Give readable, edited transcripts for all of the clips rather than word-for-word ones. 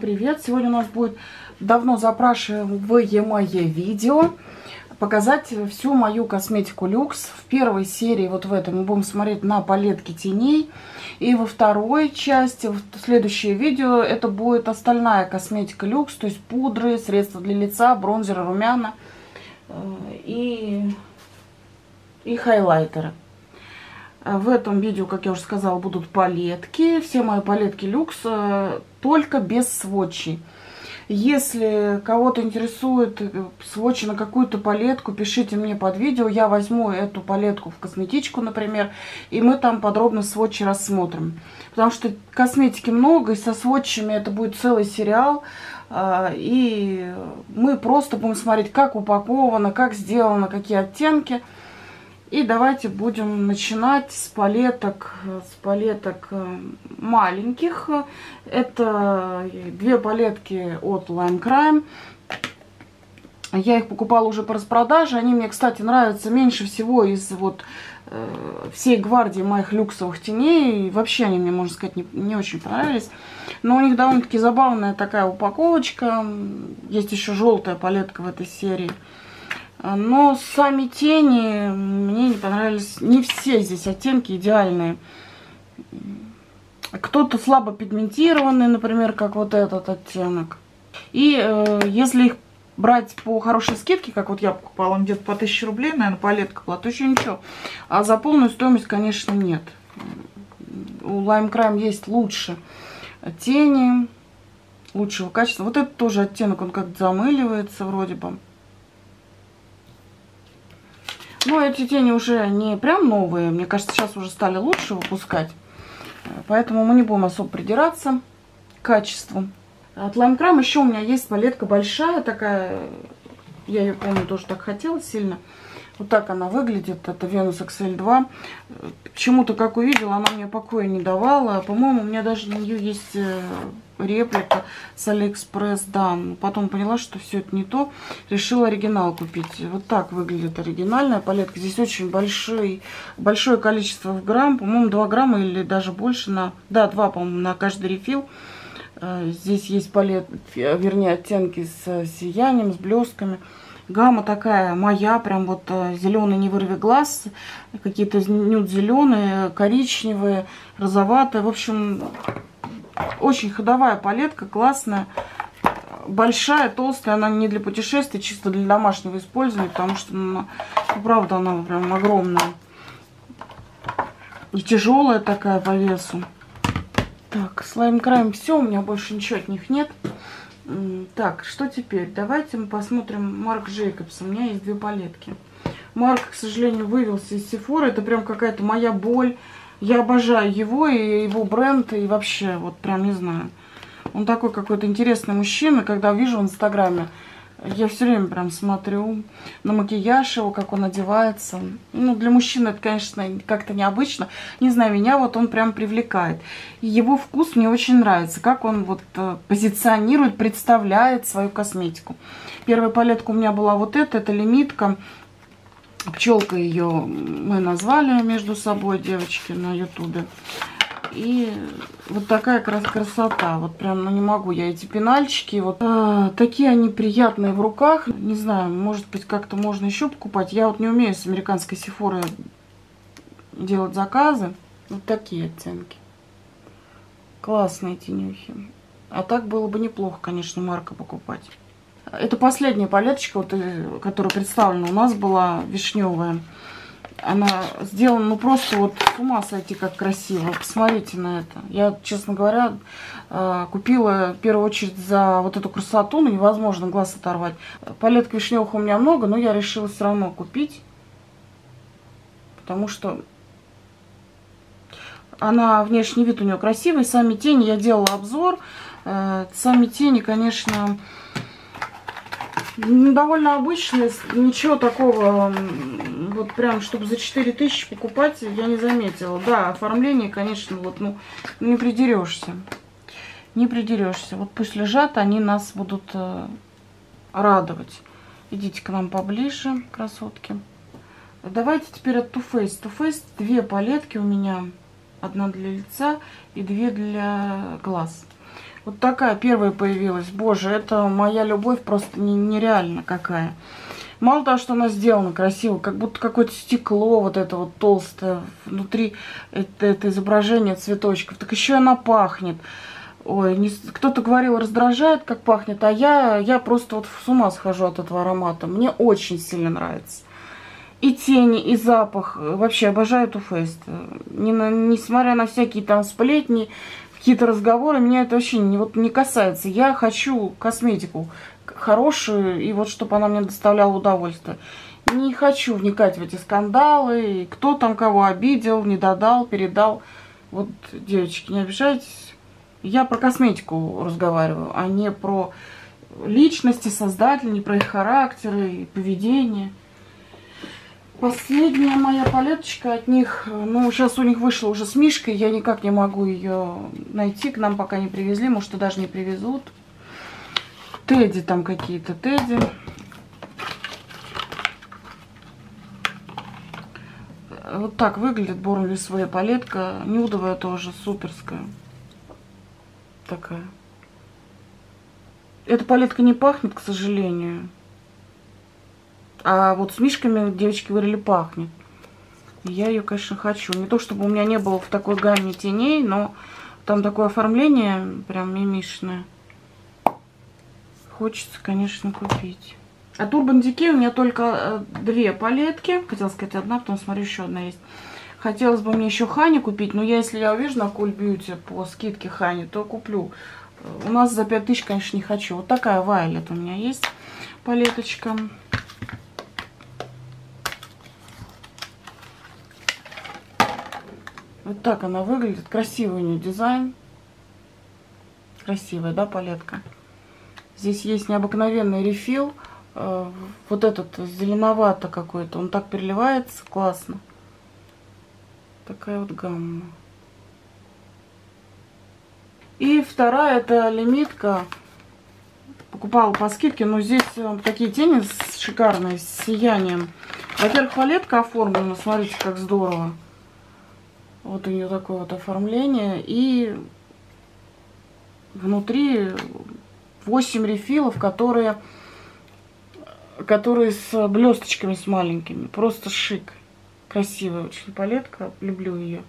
привет! Сегодня у нас будет давно запрашиваемое видео показать всю мою косметику люкс. В первой серии, вот в этой, мы будем смотреть на палетки теней. И во второй части, в следующее видео, это будет остальная косметика люкс, то есть пудры, средства для лица, бронзеры, румяна и хайлайтеры. В этом видео, как я уже сказала, будут палетки. Все мои палетки люкс, только без сводчей. Если кого-то интересует сводчи на какую-то палетку, пишите мне под видео. Я возьму эту палетку в косметичку, например, и мы там подробно сводчи рассмотрим. Потому что косметики много, и со сводчами это будет целый сериал. И мы просто будем смотреть, как упаковано, как сделано, какие оттенки. И давайте будем начинать с палеток маленьких. Это две палетки от Lime Crime. Я их покупала уже по распродаже. Они мне, кстати, нравятся меньше всего из всей гвардии моих люксовых теней. Вообще они мне, можно сказать, не очень понравились. Но у них довольно-таки забавная такая упаковочка. Есть еще желтая палетка в этой серии. Но сами тени мне не понравились. Не все здесь оттенки идеальные. Кто-то слабо пигментированный, например, как вот этот оттенок. И если их брать по хорошей скидке, как вот я покупала, он где-то по 1000 рублей, наверное, палетка была, то еще ничего. А за полную стоимость, конечно, нет. У Lime Crime есть лучше тени, лучшего качества. Вот этот тоже оттенок, он как-то замыливается вроде бы. Но эти тени уже не прям новые. Мне кажется, сейчас уже стали лучше выпускать. Поэтому мы не будем особо придираться к качеству. От Lime Crime еще у меня есть палетка большая такая. Я ее, помню, тоже так хотела сильно. Вот так она выглядит. Это Venus XL2. Почему-то, как увидела, она мне покоя не давала. По-моему, у меня даже на нее есть реплика с Алиэкспресс. Да, потом поняла, что все это не то. Решила оригинал купить. Вот так выглядит оригинальная палетка. Здесь очень большое количество грамм. По-моему, 2 грамма или даже больше. Да, 2, по-моему, на каждый рефил. Здесь есть вернее, оттенки с сиянием, с блестками. Гамма такая моя, прям вот зеленый не вырви глаз, какие-то нюд-зеленые, коричневые, розоватые. В общем, очень ходовая палетка, классная, большая, толстая. Она не для путешествий, чисто для домашнего использования, потому что, ну, правда, она прям огромная. И тяжелая такая по весу. Так, с Lime Crime все, у меня больше ничего от них нет. Так, что теперь? Давайте мы посмотрим Марк Джейкобс. У меня есть две палетки. Марк, к сожалению, вывелся из Sephora. Это прям какая-то моя боль. Я обожаю его и его бренд. И вообще, вот прям не знаю. Он такой какой-то интересный мужчина. Когда вижу в Инстаграме, я все время прям смотрю на макияж его, как он одевается. Ну, для мужчины это, конечно, как-то необычно. Не знаю, меня вот он прям привлекает. И его вкус мне очень нравится, как он вот позиционирует, представляет свою косметику. Первая палетка у меня была вот эта, это лимитка. Пчелка ее мы назвали между собой, девочки, на ютубе. И вот такая красота. Вот прям, ну не могу я эти пенальчики. Вот такие они приятные в руках. Не знаю, может быть, как-то можно еще покупать. Я вот не умею с американской Sephora делать заказы. Вот такие оттенки. Классные тенюхи. А так было бы неплохо, конечно, Марка покупать. Это последняя палеточка, вот, которая представлена у нас, была вишневая. Она сделана, ну просто вот с ума сойти, как красиво. Посмотрите на это. Я, честно говоря, купила в первую очередь за вот эту красоту. Ну, невозможно глаз оторвать. Палеток вишневых у меня много, но я решила все равно купить. Потому что она, внешний вид у нее красивый. Сами тени, я делала обзор. Сами тени, конечно, довольно обычные. Ничего такого, вот прям, чтобы за 4000 покупать, я не заметила. Да, оформление, конечно, вот, ну, не придерешься. Не придерешься. Вот пусть лежат, они нас будут радовать. Идите к нам поближе, красотки. Давайте теперь от Too Faced. Too Faced две палетки у меня. Одна для лица и две для глаз. Вот такая первая появилась. Боже, это моя любовь просто нереально какая. Мало того, что она сделана красиво, как будто какое-то стекло вот это вот толстое. Внутри это изображение цветочков. Так еще она пахнет. Ой, кто-то говорил, раздражает, как пахнет, а я просто вот с ума схожу от этого аромата. Мне очень сильно нравится. И тени, и запах. Вообще обожаю Too Faced. Несмотря на всякие там сплетни, какие-то разговоры, меня это вообще не касается. Я хочу косметику хорошую, и вот чтобы она мне доставляла удовольствие. Не хочу вникать в эти скандалы, кто там кого обидел, не додал, передал. Вот, девочки, не обижайтесь. Я про косметику разговариваю, а не про личности создателей, не про их характеры и поведение. Последняя моя палеточка от них, ну, сейчас у них вышла уже с Мишкой, я никак не могу ее найти, к нам пока не привезли, может, и даже не привезут. Тедди там какие-то, Тедди. Вот так выглядит Born This Way палетка, нюдовая тоже, суперская. Такая. Эта палетка не пахнет, к сожалению. А вот с Мишками девочки говорили, пахнет. Я ее, конечно, хочу. Не то, чтобы у меня не было в такой гамме теней, но там такое оформление прям мимишное. Хочется, конечно, купить. От Urban Decay у меня только две палетки. Хотела сказать одна, потом смотрю, еще одна есть. Хотелось бы мне еще Хани купить, но если я увижу на Cool Beauty по скидке Хани, то куплю. У нас за 5000, конечно, не хочу. Вот такая Violet у меня есть палеточка. Вот так она выглядит. Красивый у нее дизайн. Красивая, да, палетка? Здесь есть необыкновенный рефил. Вот этот зеленовато какой-то. Он так переливается. Классно. Такая вот гамма. И вторая, это лимитка. Покупала по скидке, но здесь такие тени шикарные, с сиянием. Во-первых, палетка оформлена. Смотрите, как здорово. Вот у нее такое вот оформление. И внутри 8 рефилов, которые с блесточками, с маленькими. Просто шик. Красивая очень палетка. Люблю ее.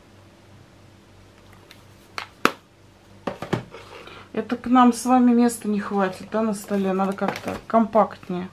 Это к нам с вами места не хватит, да, на столе. Надо как-то компактнее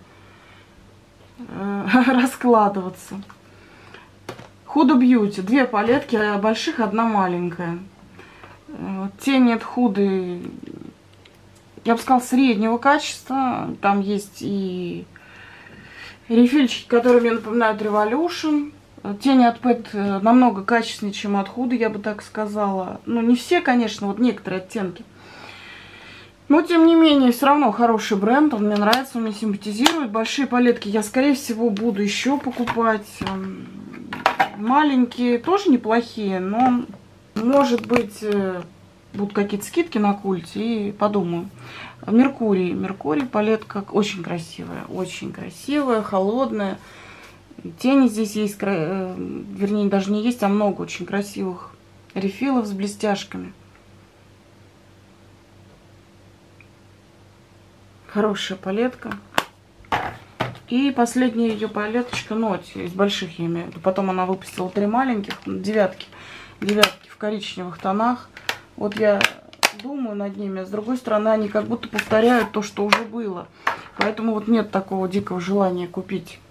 раскладываться. Huda Beauty. Две палетки больших, одна маленькая. Тени от Huda, я бы сказала, среднего качества. Там есть и рефильчики, которые мне напоминают Revolution. Тени от Pet намного качественнее, чем от Huda, я бы так сказала. Ну, не все, конечно, вот некоторые оттенки. Но, тем не менее, все равно хороший бренд. Он мне нравится, он мне симпатизирует. Большие палетки я, скорее всего, буду еще покупать. Маленькие тоже неплохие, но, может быть, будут какие-то скидки на культе, и подумаю. Меркурий. Меркурий палетка очень красивая, холодная. Тени здесь есть, вернее, даже не есть, а много очень красивых рефилов с блестяшками. Хорошая палетка. И последняя ее палеточка, ну, из больших я имею в виду. Потом она выпустила 3 маленьких, девятки в коричневых тонах. Вот я думаю над ними, а с другой стороны они как будто повторяют то, что уже было. Поэтому вот нет такого дикого желания купить.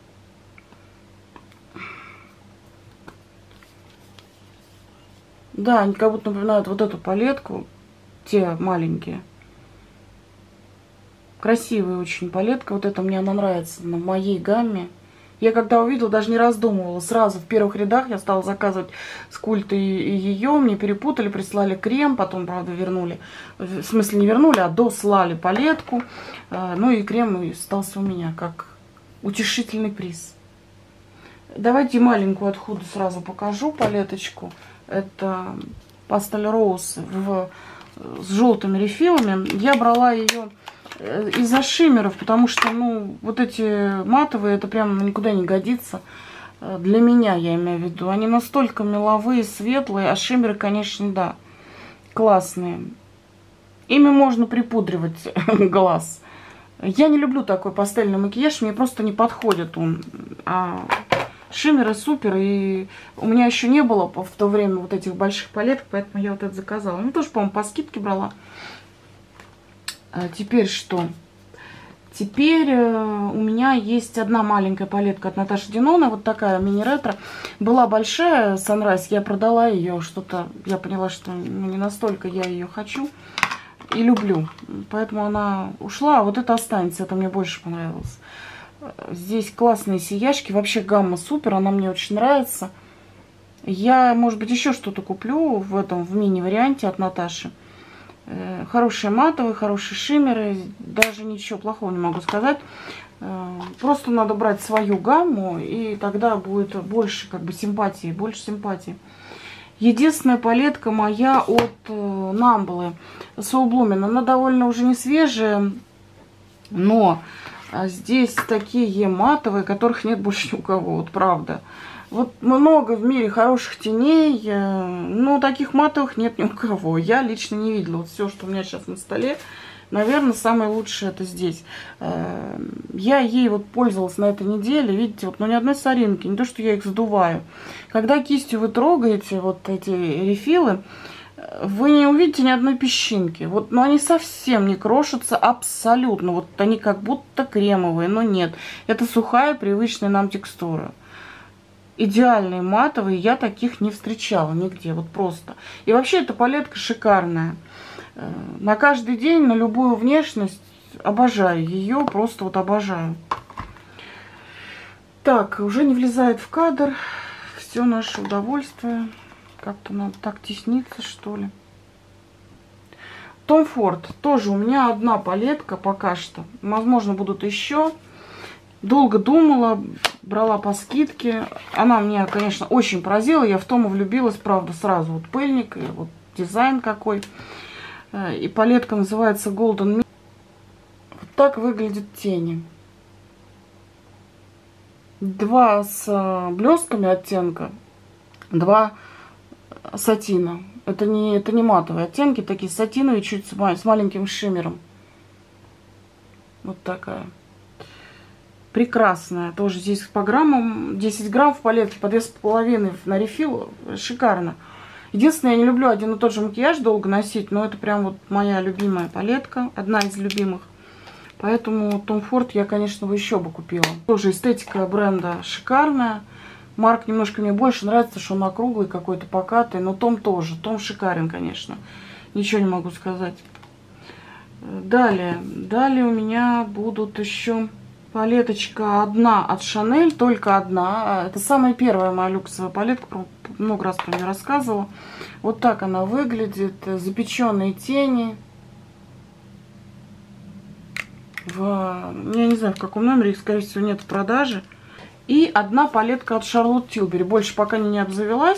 Да, они как будто напоминают вот эту палетку, те маленькие. Красивая очень палетка, вот эта мне она нравится на моей гамме. Я когда увидела, даже не раздумывала, сразу в первых рядах я стала заказывать с культа и ее, мне перепутали, прислали крем, потом, правда, вернули, в смысле не вернули, а дослали палетку, ну и крем остался у меня как утешительный приз. Давайте маленькую от Huda сразу покажу палеточку. Это Pastel Rose с желтыми рефилами. Я брала ее из-за шиммеров, потому что, ну, вот эти матовые, это прям никуда не годится. Для меня, я имею в виду. Они настолько меловые, светлые, а шиммеры, конечно, да, классные. Ими можно припудривать глаз. Я не люблю такой пастельный макияж, мне просто не подходит он. А шиммеры супер, и у меня еще не было в то время вот этих больших палеток, поэтому я вот это заказала. Ну, тоже, по-моему, по скидке брала. А теперь что? Теперь у меня есть одна маленькая палетка от Наташи Деноны, вот такая мини-ретро. Была большая Sunrise, я продала ее, что-то, я поняла, что не настолько я ее хочу и люблю. Поэтому она ушла, а вот это останется, это мне больше понравилось. Здесь классные сияшки, вообще гамма супер, она мне очень нравится. Я, может быть, еще что-то куплю в мини-варианте от Наташи. Хорошие матовые, хорошие шиммеры, даже ничего плохого не могу сказать. Просто надо брать свою гамму, и тогда будет больше как бы симпатии, больше симпатии. Единственная палетка моя от Намблы Soul Blooming, она довольно уже не свежая, но здесь такие матовые, которых нет больше ни у кого, вот правда. Вот много в мире хороших теней, но таких матовых нет ни у кого. Я лично не видела. Вот все, что у меня сейчас на столе, наверное, самое лучшее это здесь. Я ей вот пользовалась на этой неделе, видите, вот, но ни одной соринки, не то, что я их сдуваю. Когда кистью вы трогаете вот эти рефилы, вы не увидите ни одной песчинки. Вот, но они совсем не крошатся абсолютно. Вот они как будто кремовые, но нет. Это сухая, привычная нам текстура. Идеальные матовые, я таких не встречала нигде, вот просто. И вообще эта палетка шикарная. На каждый день, на любую внешность обожаю ее, просто вот обожаю. Так, уже не влезает в кадр. Все наше удовольствие. Как-то надо так тесниться, что ли. Tom Ford. Тоже у меня одна палетка пока что. Возможно, будут еще. Долго думала, брала по скидке. Она меня, конечно, очень поразила. Я в Тома влюбилась, правда, сразу. Вот пыльник, и вот дизайн какой. И палетка называется Golden Mist. Вот так выглядят тени. Два с блестками оттенка, два сатина. Это не матовые оттенки, такие сатиновые, чуть с маленьким шиммером. Вот такая. Прекрасная. Тоже здесь по граммам. 10 грамм в палетке, по 2,5 на рефил. Шикарно. Единственное, я не люблю один и тот же макияж долго носить, но это прям вот моя любимая палетка. Одна из любимых. Поэтому Tom Ford я, конечно, еще бы купила. Тоже эстетика бренда шикарная. Марк немножко мне больше нравится, что он округлый какой-то, покатый. Но Том тоже. Том шикарен, конечно. Ничего не могу сказать. Далее у меня будут еще... Палеточка одна от Шанель, только одна. Это самая первая моя люксовая палетка, много раз про нее рассказывала. Вот так она выглядит. Запеченные тени. Я не знаю, в каком номере, их, скорее всего, нет в продаже. И одна палетка от Charlotte Tilbury. Больше пока не обзавелась.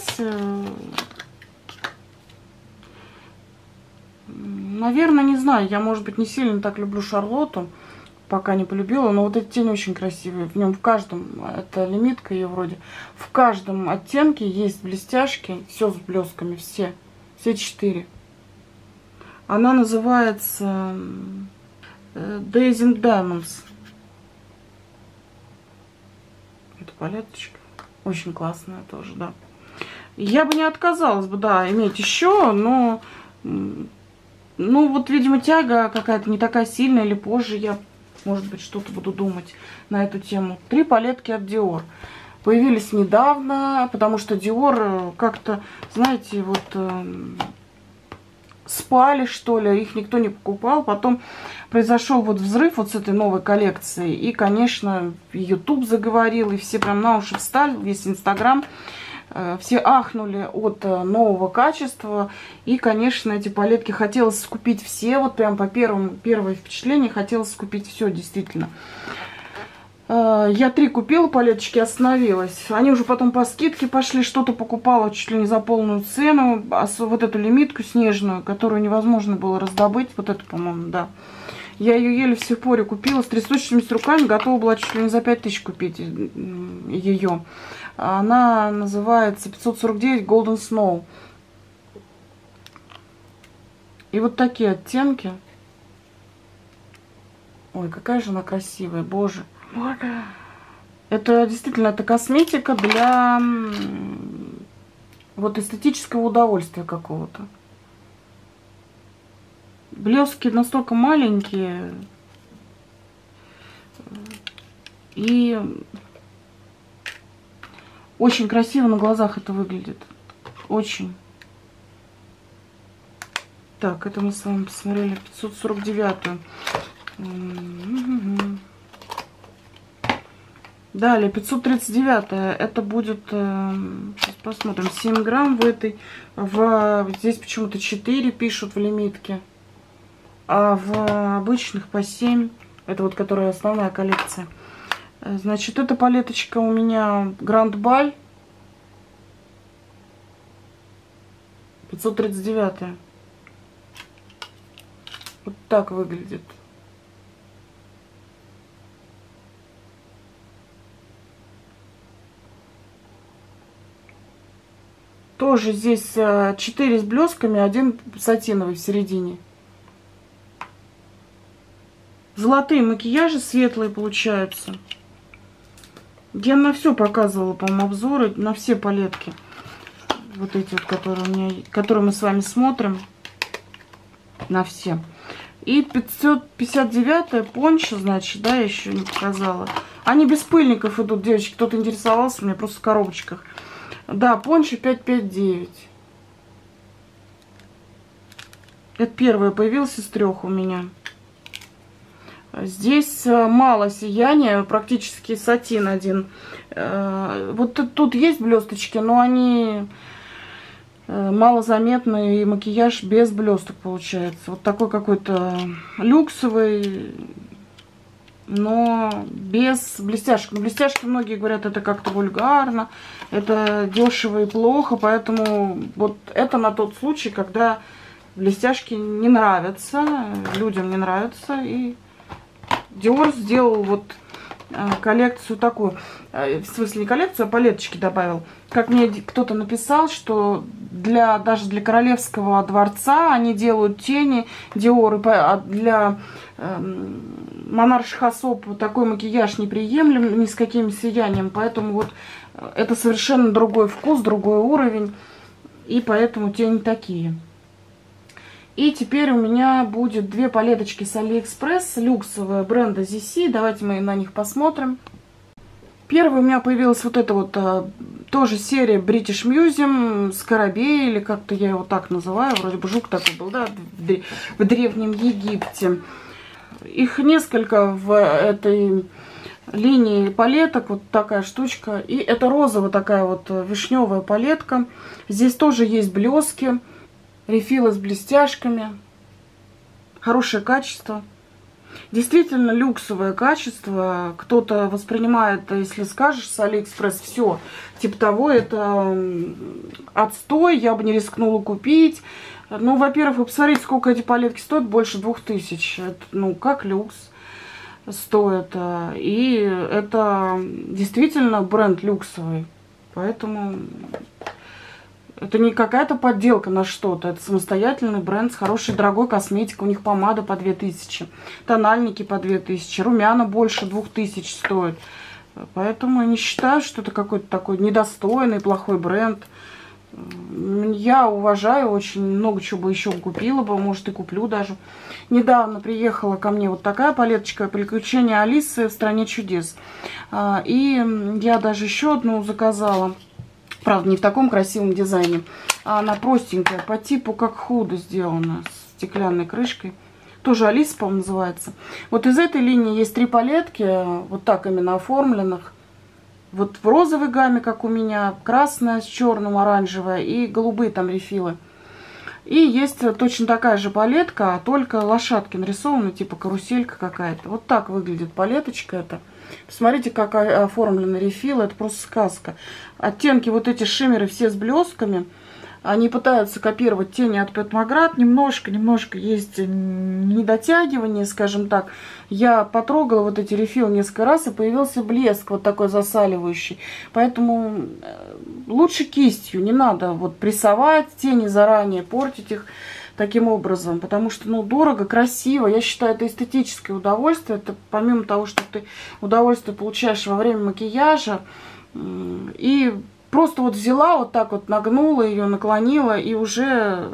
Наверное, не знаю. Я, может быть, не сильно так люблю Шарлотту. Пока не полюбила, но вот эти тени очень красивые. В нем в каждом, это лимитка ее вроде, в каждом оттенке есть блестяшки, все с блесками, все 4. Она называется Dazing Diamonds. Это палеточка, очень классная тоже, да. Я бы не отказалась бы, да, иметь еще, но, ну вот, видимо, тяга какая-то не такая сильная, или позже я... Может быть, что-то буду думать на эту тему. 3 палетки от Dior. Появились недавно, потому что Dior как-то, знаете, вот спали, что ли, их никто не покупал. Потом произошел вот взрыв вот с этой новой коллекцией. И, конечно, YouTube заговорил, и все прям на уши встали, весь Инстаграм. Все ахнули от нового качества. И, конечно, эти палетки хотелось скупить все. Вот прям по первое впечатление хотелось скупить все, действительно. Я 3 купила палеточки, остановилась. Они уже потом по скидке пошли. Что-то покупала чуть ли не за полную цену. А вот эту лимитку снежную, которую невозможно было раздобыть. Вот эту, по-моему, да. Я ее еле в Сефоре купила. С трясущимися руками готова была чуть ли не за 5000 купить ее. Она называется 549 Golden Snow. И вот такие оттенки. Ой, какая же она красивая, боже. Это действительно, это косметика для вот эстетического удовольствия какого-то. Блески настолько маленькие. И очень красиво на глазах это выглядит. Очень. Так, это мы с вами посмотрели 549-ю. Далее 539-я. Это будет, сейчас посмотрим, 7 грамм в этой. Здесь почему-то 4 пишут в лимитке. А в обычных по 7. Это вот, которая основная коллекция. Значит, эта палеточка у меня Grand Bal. 539-я. Вот так выглядит. Тоже здесь 4 с блесками, 1 сатиновый в середине. Золотые макияжи светлые получаются. Я на все показывала, по-моему, обзоры, на все палетки. Вот эти вот, которые мы с вами смотрим. На все. И 559-я пончо, значит, да, я еще не показала. Они без пыльников идут, девочки. Кто-то интересовался, у меня просто в коробочках. Да, пончо 559. Это первое появилось из 3 у меня. Здесь мало сияния, практически сатин один. Вот тут есть блесточки, но они малозаметны, и макияж без блесток получается. Вот такой какой-то люксовый, но без блестяшек. Но блестяшки, многие говорят, это как-то вульгарно, это дешево и плохо, поэтому вот это на тот случай, когда блестяшки не нравятся, людям не нравятся, и Dior сделал вот коллекцию такую, в смысле не коллекцию, а палеточки добавил. Как мне кто-то написал, что даже для королевского дворца они делают тени Dior, а для монарших особ такой макияж неприемлем ни с каким сиянием, поэтому вот это совершенно другой вкус, другой уровень, и поэтому тени такие. И теперь у меня будет 2 палеточки с AliExpress, люксовая бренда ZC. Давайте мы на них посмотрим. Первая у меня появилась вот эта вот тоже серия British Museum, Скоробей, или как-то я его так называю. Вроде бы жук такой был, да, в Древнем Египте. Их несколько в этой линии палеток, вот такая штучка. И это розовая такая вот вишневая палетка. Здесь тоже есть блески. Рефилы с блестяшками. Хорошее качество. Действительно люксовое качество. Кто-то воспринимает, если скажешь с Алиэкспресс, все, типа того, это отстой, я бы не рискнула купить. Ну, во-первых, вы посмотрите, сколько эти палетки стоят, больше 2000. Это, ну, как люкс стоит. И это действительно бренд люксовый. Поэтому это не какая-то подделка на что-то. Это самостоятельный бренд с хорошей дорогой косметикой. У них помада по 2000, тональники по 2000, румяна больше 2000 стоят. Поэтому я не считаю, что это какой-то такой недостойный, плохой бренд. Я уважаю, очень много чего бы еще купила бы, может и куплю даже. Недавно приехала ко мне вот такая палеточка «Приключения Алисы в стране чудес». И я даже еще одну заказала. Правда, не в таком красивом дизайне, а она простенькая, по типу как худо сделана, с стеклянной крышкой. Тоже Алиса, по-моему, называется. Вот из этой линии есть 3 палетки, вот так именно оформленных. Вот в розовой гамме, как у меня, красная с черным, оранжевая и голубые там рефилы. И есть точно такая же палетка, только лошадки нарисованы, типа каруселька какая-то. Вот так выглядит палеточка эта. Посмотрите, как оформлены рефилы, это просто сказка. Оттенки вот эти шиммеры все с блесками. Они пытаются копировать тени от Pat McGrath. Немножко есть недотягивание, скажем так. Я потрогала вот эти рефилы несколько раз, и появился блеск вот такой засаливающий. Поэтому лучше кистью, не надо вот прессовать тени заранее, портить их. таким образом, потому что, ну, дорого, красиво. Я считаю, это эстетическое удовольствие. Это помимо того, что ты удовольствие получаешь во время макияжа. И просто вот взяла, вот так вот нагнула ее, наклонила, и уже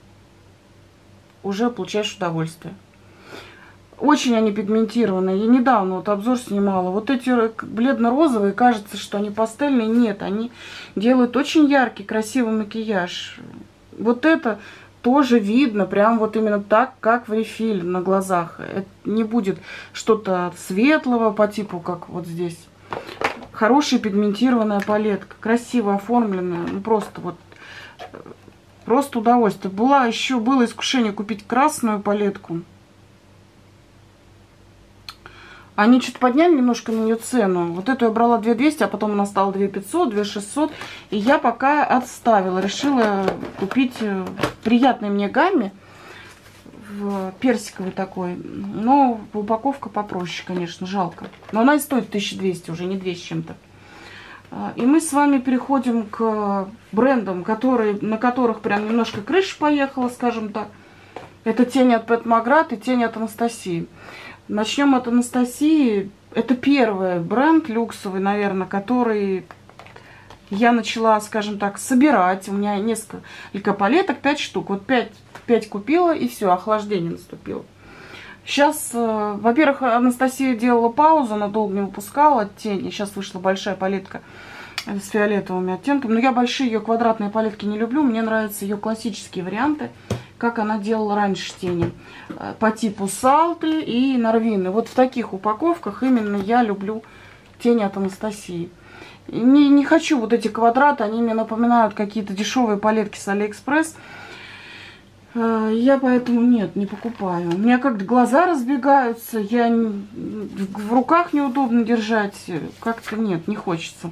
получаешь удовольствие. Очень они пигментированные. Я недавно вот обзор снимала. Вот эти бледно-розовые, кажется, что они пастельные. Нет, они делают очень яркий, красивый макияж. Вот это тоже видно, прям вот именно так, как в рефиле на глазах. Это не будет что-то светлого по типу, как вот здесь. Хорошая пигментированная палетка, красиво оформленная. Ну просто вот, просто удовольствие. Было искушение купить красную палетку. Они что-то подняли немножко на нее цену. Вот эту я брала 2200, а потом она стала 2500, 2600. И я пока отставила. Решила купить в приятной мне гамме. В персиковый такой. Но упаковка попроще, конечно, жалко. Но она и стоит 1200 уже, не 200 с чем-то. И мы с вами переходим к брендам, на которых прям немножко крыша поехала, скажем так. Это тени от Pat McGrath и тени от Анастасии. Начнем от Анастасии. Это первый бренд люксовый, наверное, который я начала, скажем так, собирать. У меня несколько палеток, 5 штук. Вот 5 купила, и все, охлаждение наступило. Сейчас, во-первых, Анастасия делала паузу, она долго не выпускала тени. Сейчас вышла большая палетка с фиолетовыми оттенками. Но я большие ее квадратные палетки не люблю. Мне нравятся ее классические варианты, как она делала раньше тени. По типу Салты и Нарвины. Вот в таких упаковках именно я люблю тени от Анастасии. Не хочу вот эти квадраты, они мне напоминают какие-то дешевые палетки с Алиэкспресс. Я поэтому нет, не покупаю. У меня как-то глаза разбегаются, в руках неудобно держать. Как-то нет, не хочется.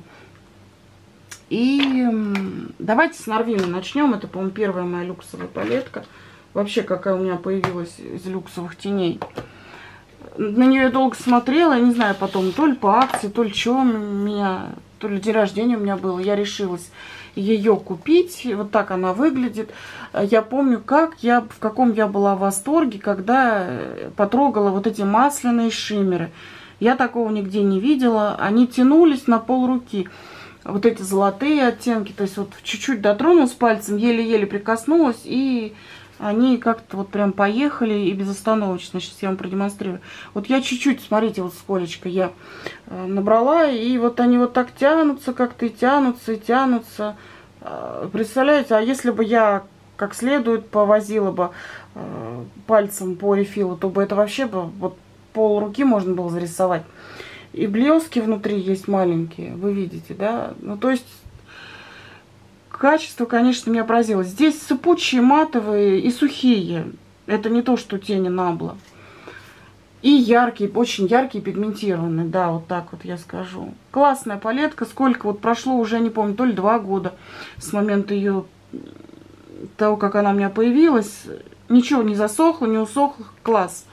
И давайте с Нарвины начнем. Это, по-моему, первая моя люксовая палетка. Вообще, какая у меня появилась из люксовых теней. На нее я долго смотрела, я не знаю, потом то ли по акции, то ли что то ли день рождения у меня было. Я решилась ее купить. Вот так она выглядит. Я помню, в каком я была в восторге, когда потрогала вот эти масляные шиммеры. Я такого нигде не видела. Они тянулись на полруки. Вот эти золотые оттенки. То есть вот чуть-чуть дотронулась пальцем, еле-еле прикоснулась, и они как-то вот прям поехали и безостановочно. Сейчас я вам продемонстрирую. Вот я чуть-чуть, смотрите, вот сколечко я набрала, и вот они вот так тянутся, как-то и тянутся, и тянутся. Представляете, а если бы я как следует повозила бы пальцем по рефилу, то бы это вообще бы вот пол руки можно было зарисовать. И блески внутри есть маленькие, вы видите, да? Ну, то есть качество, конечно, меня поразило. Здесь сыпучие, матовые и сухие. Это не то, что тени Nabla. И яркие, очень яркие, пигментированные. Да, вот так вот я скажу. Классная палетка. Сколько вот прошло, уже не помню, то ли 2 года с момента того, как она у меня появилась. Ничего не засохло, не усохло. Класс.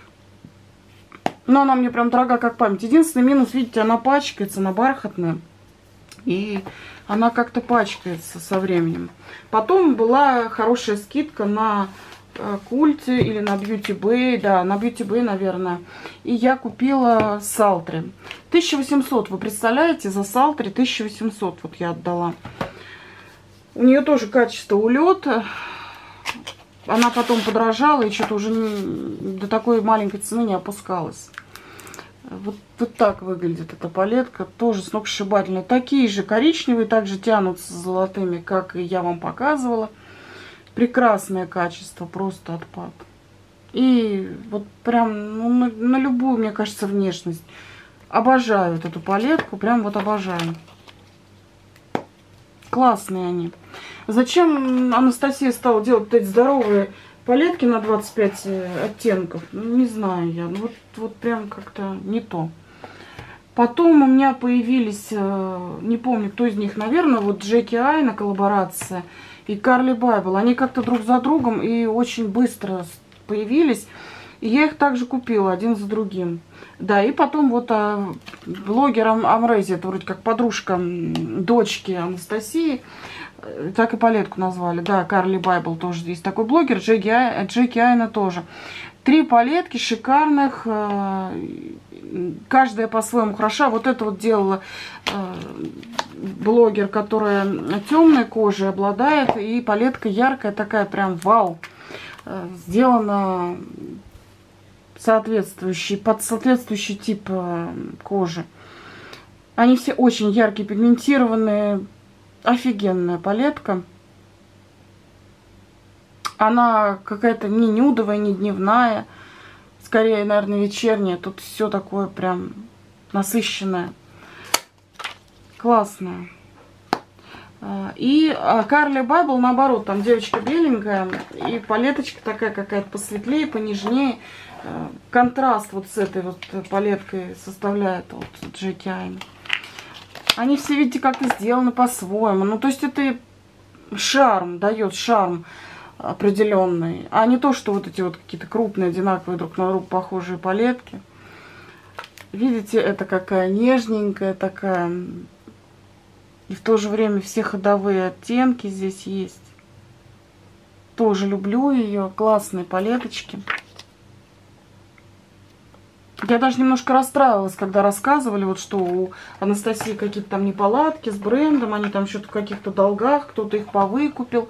Но она мне прям дорога как память. Единственный минус, видите, она пачкается, она бархатная. И она как-то пачкается со временем. Потом была хорошая скидка на Культе или на Beauty Bay. Да, на Beauty Bay, наверное. И я купила Салтри. 1800, вы представляете, за Салтри 1800 вот я отдала. У нее тоже качество улета. Она потом подорожала и что-то уже до такой маленькой цены не опускалась. Вот так выглядит эта палетка. Тоже сногсшибательная. Такие же коричневые, также тянутся золотыми, как и я вам показывала. Прекрасное качество, просто отпад. И вот прям ну, на любую, мне кажется, внешность. Обожаю вот эту палетку, прям вот обожаю. Классные они. Зачем Анастасия стала делать вот эти здоровые палетки на 25 оттенков? Ну, не знаю я. Вот прям как-то не то. Потом у меня появились, не помню, кто из них, наверное, вот Джеки Айна коллаборация и Карли Байбл. Они как-то друг за другом и очень быстро появились. И я их также купила один за другим. Да, и потом вот блогер Амрези, это вроде как подружка дочки Анастасии, Так и палетку назвали. Да, Карли Байбл тоже есть такой блогер. Джеки Айна тоже. 3 палетки шикарных. Каждая по-своему хороша. Вот это вот делала блогер, которая темной кожей обладает. И палетка яркая такая, прям вау. Сделана соответствующий, под соответствующий тип кожи. Они все очень яркие, пигментированные. Офигенная палетка. Она какая-то не нюдовая, не дневная. Скорее, наверное, вечерняя. Тут все такое прям насыщенное. Классное. И Карли Байбл, наоборот, там девочка беленькая. И палеточка такая какая-то посветлее, понежнее. Контраст вот с этой вот палеткой составляет вот Джеки Айн. Они все, видите, как-то сделаны по-своему. Ну, то есть это шарм, дает шарм определенный. А не то, что вот эти вот какие-то крупные, одинаковые друг на друга похожие палетки. Видите, это какая нежненькая такая. И в то же время все ходовые оттенки здесь есть. Тоже люблю ее. Классные палеточки. Я даже немножко расстраивалась, когда рассказывали, вот что у Анастасии какие-то там неполадки с брендом, они там что-то в каких-то долгах, кто-то их повыкупил.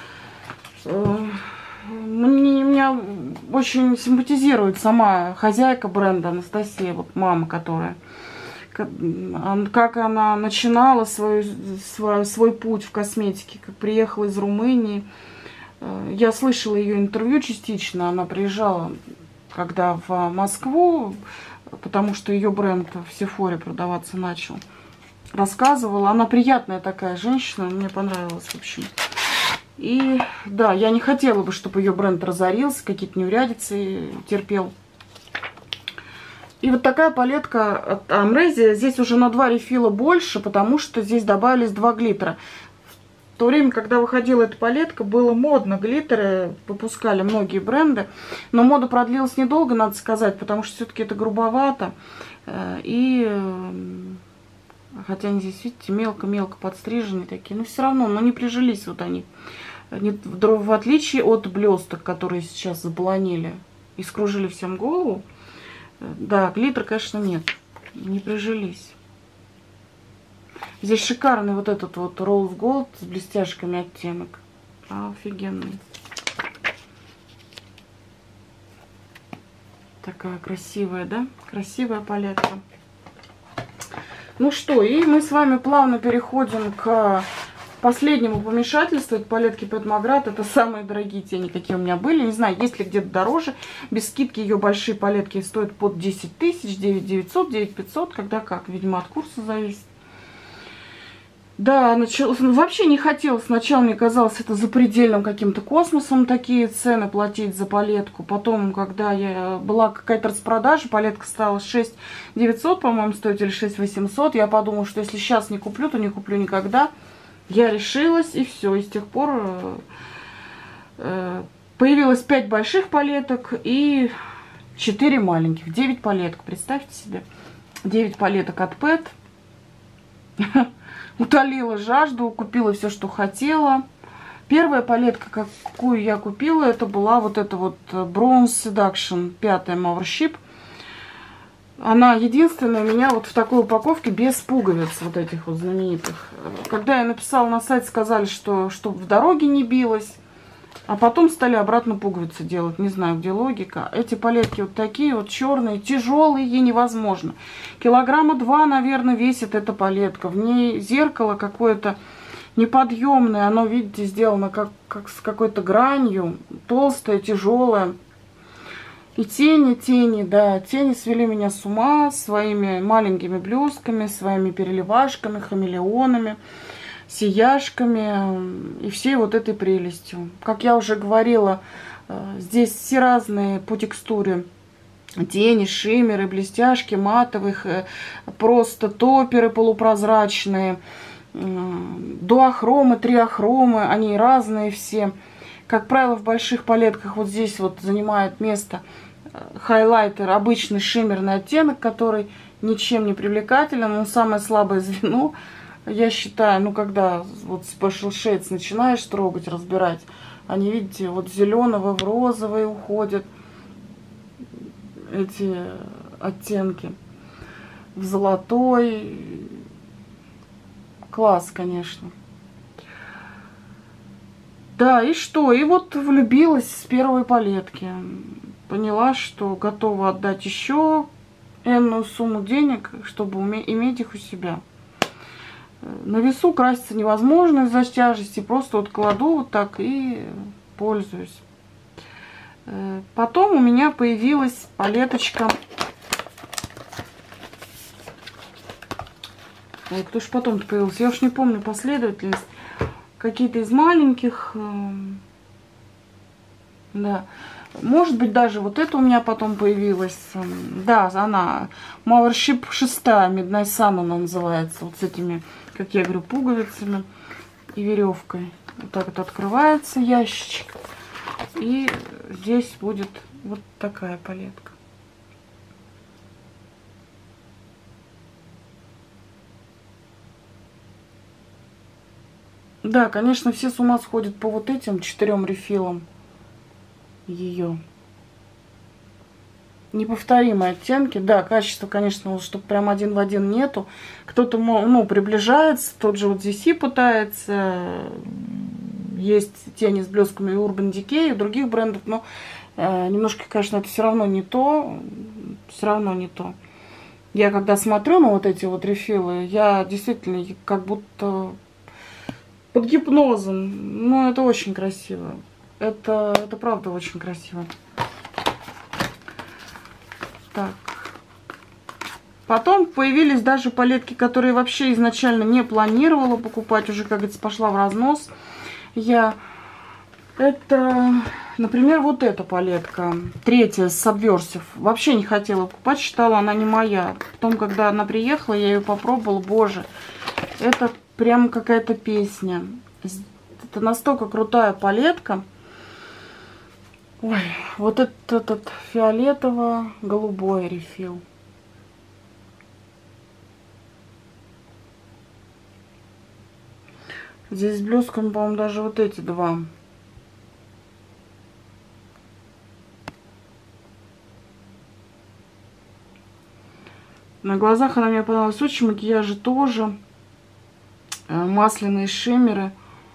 Меня очень симпатизирует сама хозяйка бренда Анастасия, вот мама, которая, как она начинала свой путь в косметике, как приехала из Румынии. Я слышала ее интервью частично, она приезжала когда в Москву, потому что ее бренд в Сефоре продаваться начал, рассказывала. Она приятная такая женщина, мне понравилась, в общем. И да, я не хотела бы, чтобы ее бренд разорился, какие-то неурядицы терпел. И вот такая палетка от Amrezy. Здесь уже на 2 рефила больше, потому что здесь добавились 2 глиттера. В то время, когда выходила эта палетка, было модно. Глиттеры выпускали многие бренды. Но мода продлилась недолго, надо сказать, потому что все-таки это грубовато. И хотя они здесь, видите, мелко-мелко подстриженные такие. Но все равно, но не прижились вот они. В отличие от блесток, которые сейчас заблонили и скружили всем голову. Да, глиттер, конечно, нет. Не прижились. Здесь шикарный вот этот вот Rose Gold с блестяшками оттенок. Офигенный. Такая красивая, да? Красивая палетка. Ну что, и мы с вами плавно переходим к последнему помешательству. Это палетки Petmograd. Это самые дорогие тени, какие у меня были. Не знаю, есть ли где-то дороже. Без скидки ее большие палетки стоят под 10 тысяч, 9 900, 9 500. Когда как, видимо, от курса зависит. Да, вообще не хотела. Сначала мне казалось это запредельным каким-то космосом, такие цены платить за палетку. Потом, когда была какая-то распродажа, палетка стала 6 900, по-моему, стоить, или 6 800. Я подумала, что если сейчас не куплю, то не куплю никогда. Я решилась, и все. И с тех пор появилось 5 больших палеток и 4 маленьких. 9 палеток, представьте себе. 9 палеток от Pet. Утолила жажду, купила все, что хотела. Первая палетка, какую я купила, это была вот эта вот Bronze Seduction 5-я Mothership. Она единственная у меня вот в такой упаковке без пуговиц вот этих вот знаменитых. Когда я написала на сайт, сказали, что в дороге не билась. А потом стали обратно пуговицы делать. Не знаю, где логика. Эти палетки вот такие вот черные, тяжелые, невозможно. 2 килограмма, наверное, весит эта палетка. В ней зеркало какое-то неподъемное. Оно, видите, сделано как с какой-то гранью. Толстое, тяжелое. И тени, да. Тени свели меня с ума своими маленькими блесками, своими переливашками, хамелеонами, сияшками и всей вот этой прелестью. Как я уже говорила, здесь все разные по текстуре тени, шиммеры, блестяшки, матовых, просто топеры полупрозрачные, дуохромы, триохромы, они разные все. Как правило, в больших палетках вот здесь вот занимает место хайлайтер, обычный шиммерный оттенок, который ничем не привлекателен, но самое слабое звено Я считаю, ну, когда вот Special Shades начинаешь трогать, разбирать, они, видите, вот зеленого в розовый уходят эти оттенки. В золотой. Класс, конечно. Да, и что? И вот влюбилась с первой палетки. Поняла, что готова отдать еще энную сумму денег, чтобы иметь их у себя. На весу краситься невозможно из-за тяжести. Просто вот кладу вот так и пользуюсь. Потом у меня появилась палеточка. Ой, кто ж потом-то появился? Я уж не помню последовательность. Какие-то из маленьких. Да. Может быть, даже вот это у меня потом появилась. Да, она Mothership 6, Midnight Sun она называется. Вот с этими, как я говорю, пуговицами и веревкой. Вот так вот открывается ящичек. И здесь будет вот такая палетка. Да, конечно, все с ума сходят по вот этим 4 рефилам ее. Неповторимые оттенки. Да, качество, конечно, вот, чтобы прям один в один нету. Кто-то, ну, приближается, тот же вот здесь и пытается. Есть тени с блесками Urban Decay и других брендов, но немножко, конечно, это все равно не то. Все равно не то. Я когда смотрю на вот эти вот рефилы, я действительно как будто под гипнозом. Ну, это очень красиво. Это правда очень красиво. Так. Потом появились даже палетки, которые вообще изначально не планировала покупать. Уже, как говорится, пошла в разнос. Это, например, вот эта палетка. 3-я Subversive. Вообще не хотела покупать, считала она не моя. Потом, когда она приехала, я ее попробовала. Боже, это прям какая-то песня. Это настолько крутая палетка. Ой, вот этот фиолетово-голубой рефил. Здесь с блесками, по-моему, даже вот эти два. На глазах она мне понравилась очень, макияжи тоже. Масляные шиммеры.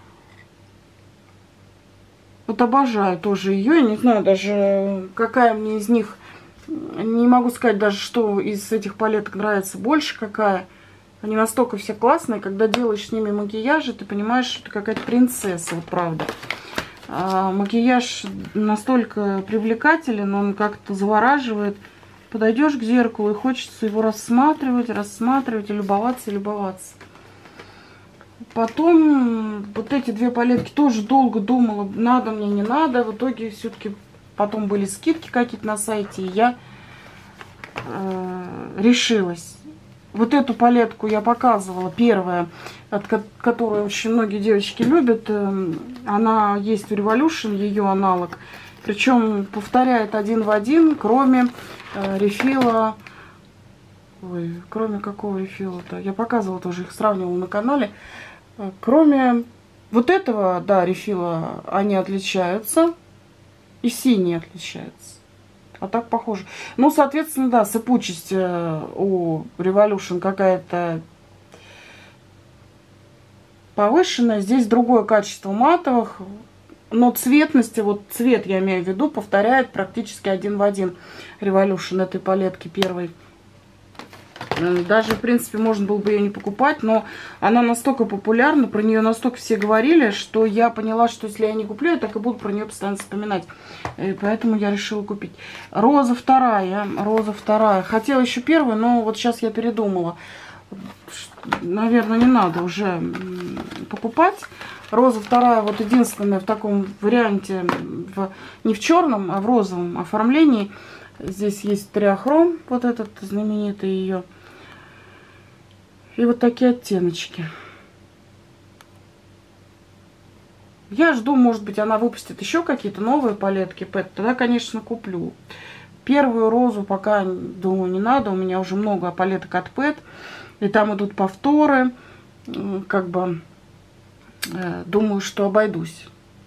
Вот обожаю тоже ее. Я не знаю даже, какая мне из них. Не могу сказать даже, что из этих палеток нравится больше, какая. Они настолько все классные. Когда делаешь с ними макияжи, ты понимаешь, что это какая-то принцесса, вот правда. Макияж настолько привлекателен, он как-то завораживает. Подойдешь к зеркалу и хочется его рассматривать, рассматривать и любоваться, и любоваться. Потом вот эти 2 палетки тоже долго думала, надо мне, не надо. В итоге все-таки потом были скидки какие-то на сайте, и я решилась. Вот эту палетку я показывала, первая, которую очень многие девочки любят. Она есть в Revolution, ее аналог. Причем повторяет один в один, кроме рефила. Ой, кроме какого рефила-то? Я показывала тоже, их сравнивала на канале. Кроме вот этого, да, рефила, они отличаются. И синие отличаются. А так похоже. Ну, соответственно, да, сыпучесть у Revolution какая-то повышенная. Здесь другое качество матовых. Но цветности, вот цвет я имею в виду, повторяет практически один в один Revolution этой палетки первой. Даже, в принципе, можно было бы ее не покупать, но она настолько популярна, про нее настолько все говорили, что я поняла, что если я не куплю, я так и буду про нее постоянно вспоминать. И поэтому я решила купить. Роза вторая. Хотела еще первую, но вот сейчас я передумала. Наверное, не надо уже покупать. Роза вторая, вот единственная в таком варианте, не в черном, а в розовом оформлении. Здесь есть триохром, вот этот знаменитый ее. И вот такие оттеночки. Я жду, может быть, она выпустит еще какие-то новые палетки Пэт. Тогда, конечно, куплю. Первую розу пока, думаю, не надо. У меня уже много палеток от Пэт. И там идут повторы. как бы думаю, что обойдусь.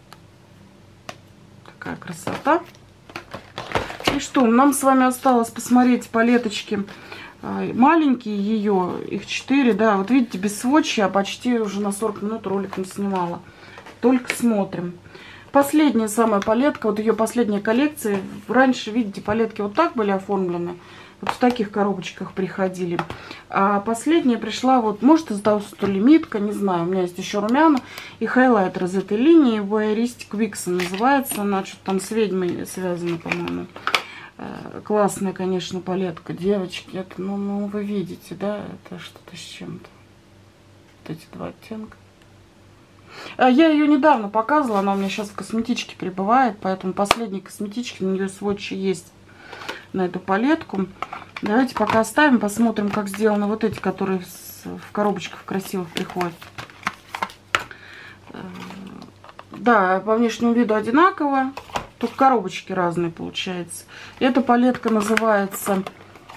Такая красота. И что, нам с вами осталось посмотреть палеточки маленькие ее, их 4, да, вот видите, без сводча я почти уже на 40 минут ролик не снимала. Только смотрим. Последняя самая палетка, вот ее последняя коллекция. Раньше, видите, палетки вот так были оформлены. Вот в таких коробочках приходили. А последняя пришла, вот, может, из-за того, что лимитка, не знаю. У меня есть еще румяна и хайлайтер из этой линии. Voyeuristic Vixen называется. Она что-то там с ведьмой связана, по-моему. Классная, конечно, палетка. Девочки, это, ну, вы видите, да? Это что-то с чем-то. Вот эти два оттенка. Я ее недавно показывала. Она у меня сейчас в косметичке пребывает. Поэтому последние косметички, на нее сводчи есть. На эту палетку. Давайте пока оставим, посмотрим, как сделаны вот эти, которые в коробочках красивых приходят. Да, по внешнему виду одинаково, тут коробочки разные получается. Эта палетка называется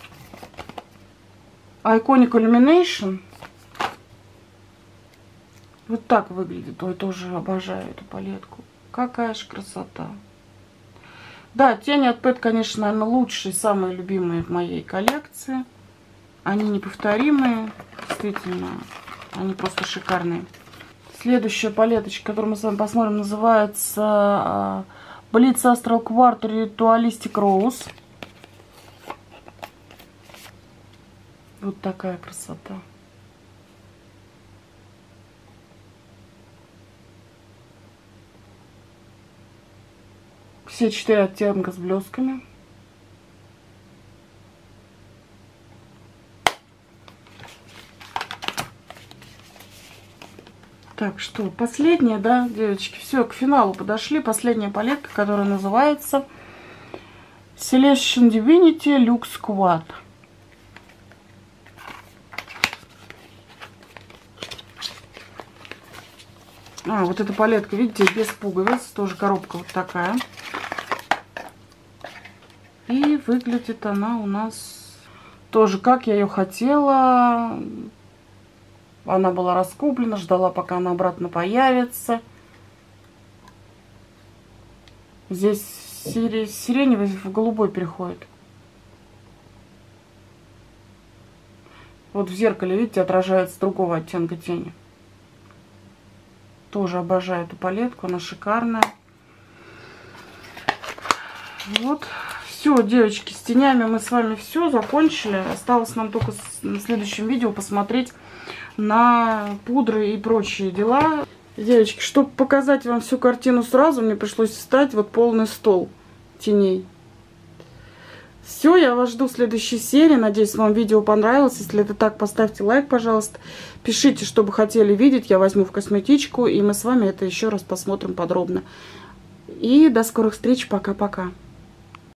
Iconic Illumination. Вот так выглядит. Ой, тоже обожаю эту палетку. Какая же красота. Да, тени от Pet, конечно, наверное, лучшие, самые любимые в моей коллекции. Они неповторимые, действительно, они просто шикарные. Следующая палеточка, которую мы с вами посмотрим, называется Blitz Astral Quarter Ritualistic Rose. Вот такая красота. Все 4 оттенка с блесками. Так, что, последняя, да, девочки, все, к финалу подошли. Последняя палетка, которая называется Celestial Divinity Luxe Squad. Вот эта палетка, видите, без пуговиц, тоже коробка вот такая. И выглядит она у нас тоже, как я ее хотела. Она была раскуплена, ждала, пока она обратно появится. Здесь сиреневый в голубой переходит. Вот в зеркале, видите, отражается другого оттенка тени. Тоже обожаю эту палетку, она шикарная. Вот. Все, девочки, с тенями мы с вами все закончили. Осталось нам только на следующем видео посмотреть на пудры и прочие дела. Девочки, чтобы показать вам всю картину сразу, мне пришлось встать вот полный стол теней. Все, я вас жду в следующей серии. Надеюсь, вам видео понравилось. Если это так, поставьте лайк, пожалуйста. Пишите, что бы хотели видеть. Я возьму в косметичку, и мы с вами это еще раз посмотрим подробно. И до скорых встреч. Пока-пока.